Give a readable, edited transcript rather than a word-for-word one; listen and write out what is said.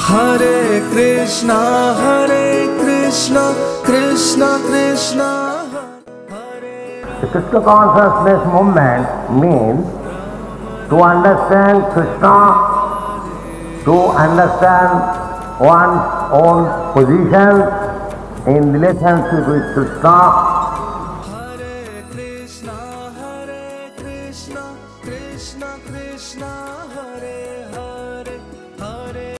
Hare Krishna, Krishna Krishna, The Krishna consciousness movement means to understand Krishna, to understand one's own position in relationship with Krishna. Hare Krishna, Krishna Krishna, Hare